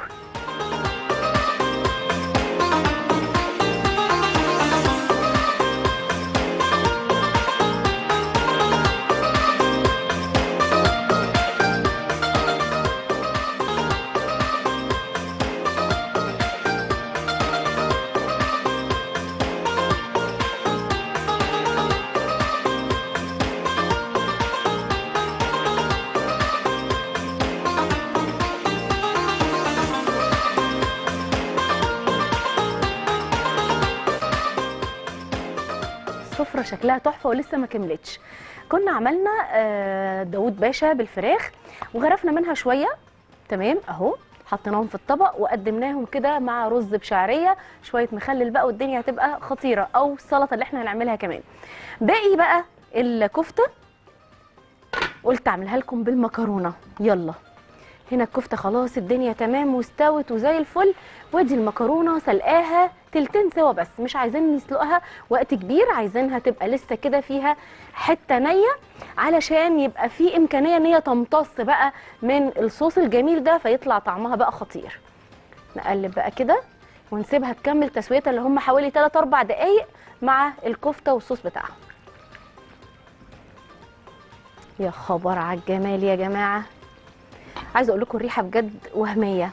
السفرة شكلها تحفة ولسه ما كملتش. كنا عملنا داوود باشا بالفراخ وغرفنا منها شوية، تمام اهو، حطيناهم في الطبق وقدمناهم كده مع رز بشعرية، شوية مخلل بقى، والدنيا هتبقى خطيرة، او السلطة اللي احنا هنعملها كمان. باقي بقى الكفتة قلت اعملها لكم بالمكرونة. يلا هنا الكفتة خلاص الدنيا تمام واستوت وزي الفل، وادي المكرونة سلقاها تلتين سوا بس، مش عايزين نسلقها وقت كبير، عايزينها تبقى لسه كده فيها حتة نية علشان يبقى في امكانية ان هي تمتص بقى من الصوص الجميل ده فيطلع طعمها بقى خطير. نقلب بقى كده ونسيبها تكمل تسويتها اللي هم حوالي تلات اربع دقايق مع الكفتة والصوص بتاعها. يا خبر على الجمال يا جماعة، عايزه اقول لكم الريحه بجد وهميه.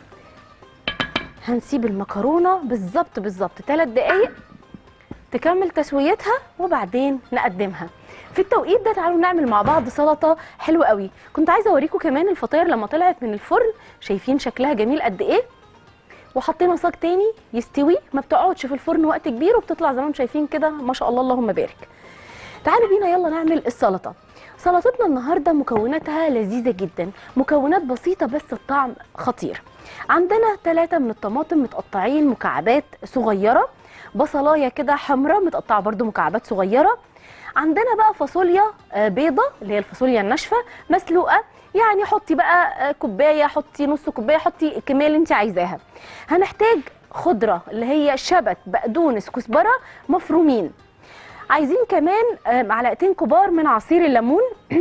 هنسيب المكرونه بالظبط بالظبط ثلاث دقايق تكمل تسويتها وبعدين نقدمها. في التوقيت ده تعالوا نعمل مع بعض سلطه حلوه قوي. كنت عايزه اوريكم كمان الفطاير لما طلعت من الفرن، شايفين شكلها جميل قد ايه، وحطينا صاج تاني يستوي، ما بتقعدش في الفرن وقت كبير وبتطلع زي ما انتم شايفين كده ما شاء الله اللهم بارك. تعالوا بينا يلا نعمل السلطه. سلطتنا النهارده مكوناتها لذيذه جدا، مكونات بسيطه بس الطعم خطير. عندنا ثلاثة من الطماطم متقطعين مكعبات صغيره، بصلايه كده حمراء متقطعه برده مكعبات صغيره. عندنا بقى فاصوليا بيضه اللي هي الفاصوليا الناشفه مسلوقه، يعني حطي بقى كوبايه، حطي نص كوبايه، حطي الكميه اللي انت عايزاها. هنحتاج خضره اللي هي شبت، بقدونس، كزبره مفرومين. عايزين كمان معلقتين كبار من عصير الليمون،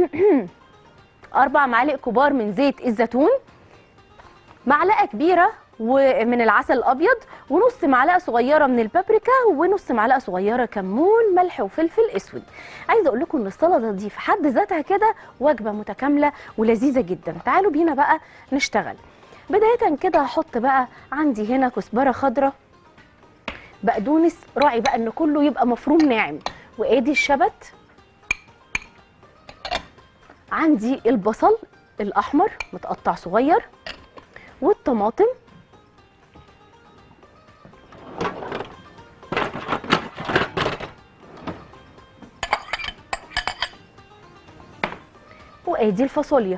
اربع معالق كبار من زيت الزيتون، معلقه كبيره ومن العسل الابيض، ونص معلقه صغيره من البابريكا، ونص معلقه صغيره كمون، ملح وفلفل اسود. عايزه اقول لكم ان السلطه دي في حد ذاتها كده وجبه متكامله ولذيذه جدا. تعالوا بينا بقى نشتغل. بدايه كده هحط بقى عندي هنا كزبره خضراء، بقدونس، راعي بقى ان كله يبقى مفروم ناعم، وادي الشبت، عندي البصل الاحمر متقطع صغير، والطماطم، وادي الفاصوليا.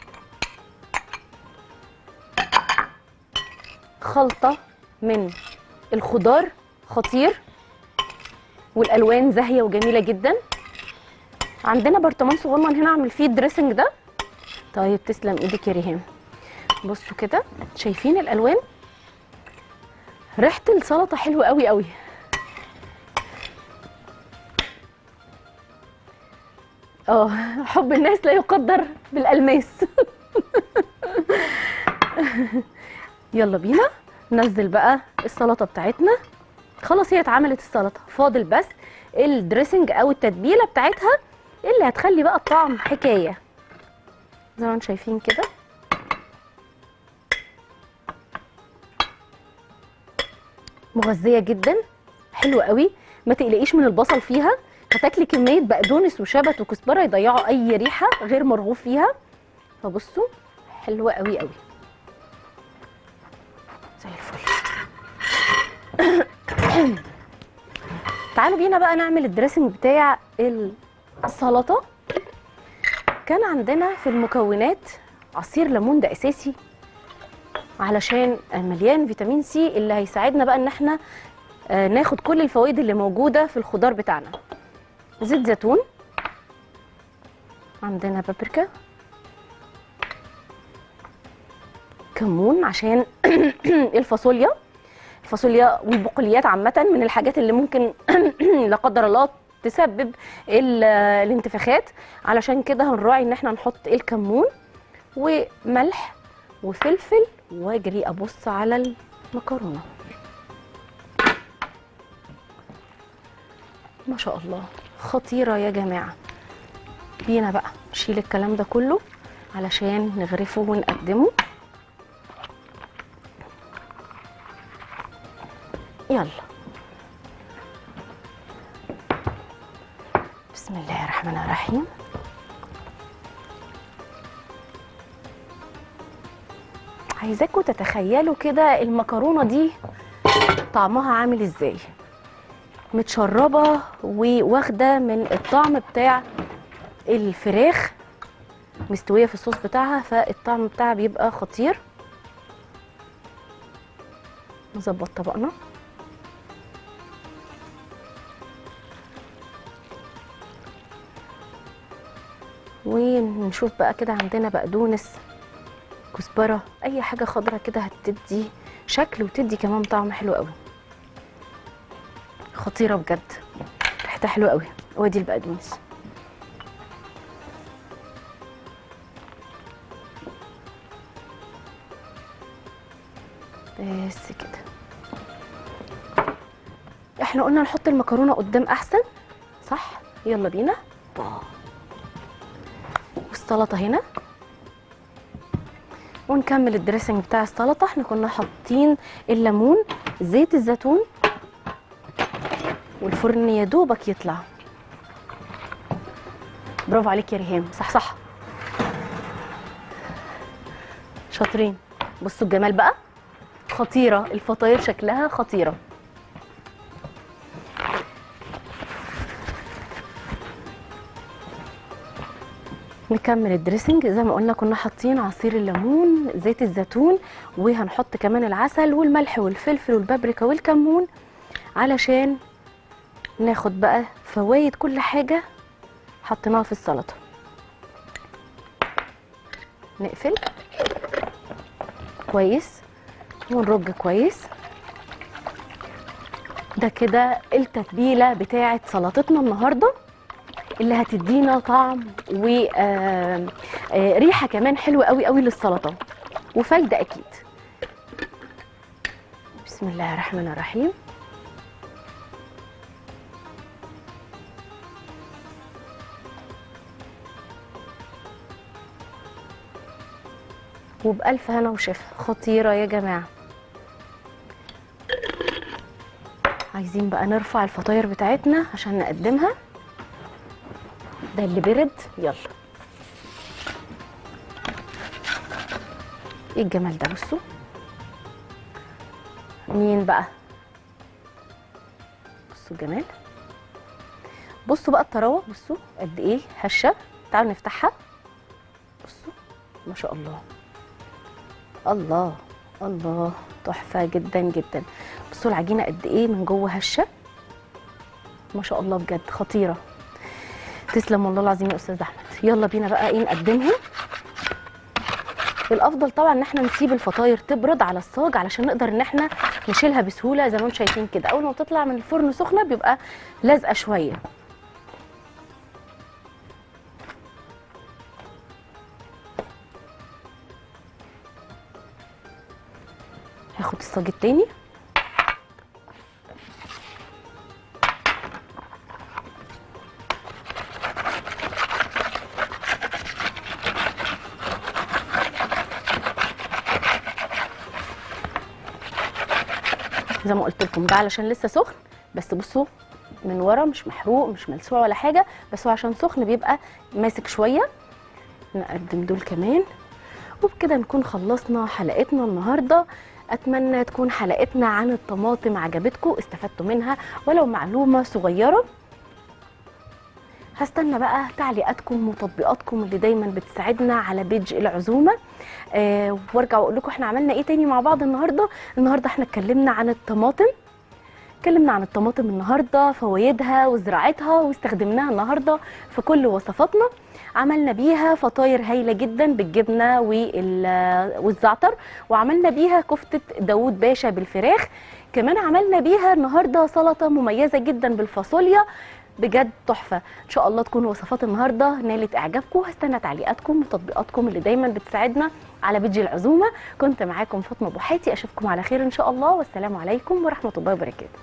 خلطه من الخضار خطير والالوان زاهيه وجميله جدا. عندنا برطمان صغنن هنا اعمل فيه الدريسنج ده. طيب تسلم ايدك يا ريهام. بصوا كده شايفين الالوان، ريحه السلطه حلوه قوي قوي. اه حب الناس لا يقدر بالالماس. يلا بينا ننزل بقى السلطه بتاعتنا. خلاص هي اتعملت السلطه، فاضل بس الدريسنج او التتبيله بتاعتها اللي هتخلي بقى الطعم حكايه زي ما انتم شايفين كده. مغذيه جدا، حلوه قوي. ما تقلقيش من البصل فيها، هتاكلي كميه بقدونس وشبت وكزبره يضيعوا اي ريحه غير مرغوب فيها. فبصوا حلوه قوي قوي زي الفل. تعالوا بينا بقى نعمل الدريسنج بتاع السلطه. كان عندنا في المكونات عصير ليمون، ده اساسي علشان مليان فيتامين سي اللي هيساعدنا بقى ان احنا ناخد كل الفوائد اللي موجوده في الخضار بتاعنا. زيت زيتون، عندنا بابريكا، كمون عشان الفاصوليا. الفاصوليا والبقوليات عامه من الحاجات اللي ممكن لا قدر الله تسبب الانتفاخات، علشان كده هنراعي ان احنا نحط الكمون وملح وفلفل. واجري ابص على المكرونه، ما شاء الله خطيره يا جماعه. بينا بقى نشيل الكلام ده كله علشان نغرفه ونقدمه. يلا بسم الله الرحمن الرحيم. عايزاكم تتخيلوا كده المكرونه دي طعمها عامل ازاي، متشربه وواخده من الطعم بتاع الفراخ، مستويه في الصوص بتاعها، فالطعم بتاعها بيبقى خطير. نظبط طبقنا. ونشوف بقى كده عندنا بقدونس، كزبره، اي حاجه خضرا كده هتدي شكل وتدي كمان طعم حلو قوي. خطيره بجد، ريحتها حلوه قوي. وادي البقدونس، بس كده. احنا قلنا نحط المكرونه قدام احسن، صح؟ يلا بينا. والسلطه هنا، ونكمل الدريسنج بتاع السلطه. احنا كنا حاطين الليمون، زيت الزيتون، والفرن يا دوبك يطلع. برافو عليك يا ريهام، صح صح، شاطرين. بصوا الجمال بقى، خطيره الفطاير، شكلها خطيره. نكمل الدريسنج. زي ما قلنا كنا حاطين عصير الليمون، زيت الزيتون، وهنحط كمان العسل والملح والفلفل والبابريكا والكمون علشان ناخد بقى فوايد كل حاجه حطيناها في السلطه. نقفل كويس ونرج كويس. ده كده التتبيله بتاعه سلطتنا النهارده اللي هتدينا طعم وريحه كمان حلوه قوي قوي للسلطه وفايده اكيد. بسم الله الرحمن الرحيم. وبألف هنا وشفا، خطيره يا جماعه. عايزين بقى نرفع الفطاير بتاعتنا عشان نقدمها. ده اللي برد. يلا، ايه الجمال ده، بصوا. مين بقى؟ بصوا الجمال، بصوا بقى الطراوه، بصوا قد ايه هشه. تعالوا نفتحها. بصوا ما شاء الله، الله الله، تحفه جدا جدا. بصوا العجينه قد ايه من جوه هشه، ما شاء الله بجد خطيره. تسلم والله العظيم يا استاذ احمد. يلا بينا بقى ايه نقدمها. الافضل طبعا ان احنا نسيب الفطاير تبرد على الصاج علشان نقدر ان احنا نشيلها بسهوله. زي ما انتم شايفين كده، اول ما تطلع من الفرن سخنه بيبقى لازقه شويه. هاخد الصاج التاني. زي ما قلت لكم ده علشان لسه سخن، بس بصوا من ورا مش محروق مش ملسوع ولا حاجه، بس هو عشان سخن بيبقى ماسك شويه. نقدم دول كمان، وبكده نكون خلصنا حلقتنا النهارده. اتمنى تكون حلقتنا عن الطماطم عجبتكم، استفدتوا منها ولو معلومه صغيره. هستنى بقى تعليقاتكم وتطبيقاتكم اللي دايما بتساعدنا على بيج العزومه. آه وارجع واقول لكم احنا عملنا ايه تاني مع بعض النهارده. النهارده احنا اتكلمنا عن الطماطم، اتكلمنا عن الطماطم النهارده، فوائدها وزراعتها، واستخدمناها النهارده في كل وصفاتنا. عملنا بيها فطاير هايله جدا بالجبنه والزعتر، وعملنا بيها كفته داوود باشا بالفراخ. كمان عملنا بيها النهارده سلطه مميزه جدا بالفاصوليا، بجد تحفه. ان شاء الله تكون وصفات النهارده نالت اعجابكم. هستنى تعليقاتكم وتطبيقاتكم اللي دايما بتساعدنا على بيجي العزومه. كنت معاكم فاطمه بوحاتي، اشوفكم على خير ان شاء الله، والسلام عليكم ورحمه الله وبركاته.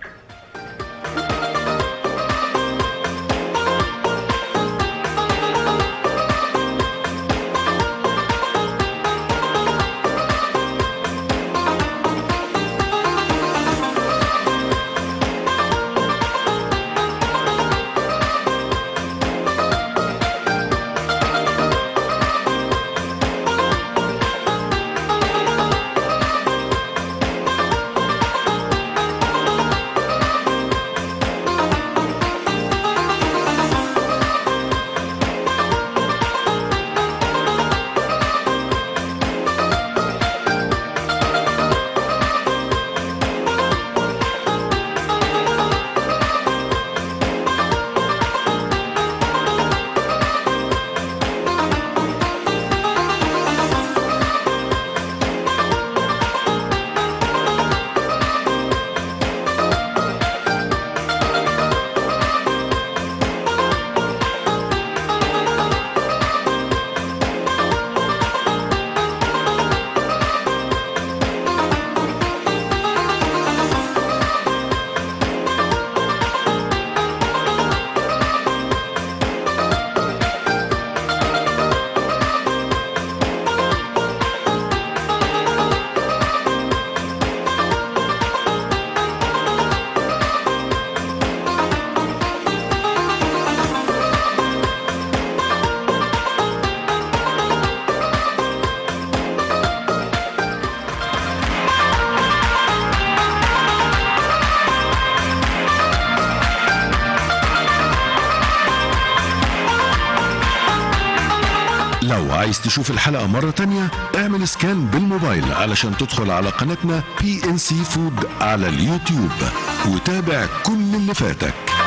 لو عايز تشوف الحلقة مرة تانية اعمل سكان بالموبايل علشان تدخل على قناتنا بي ان سي فود على اليوتيوب وتابع كل اللي فاتك.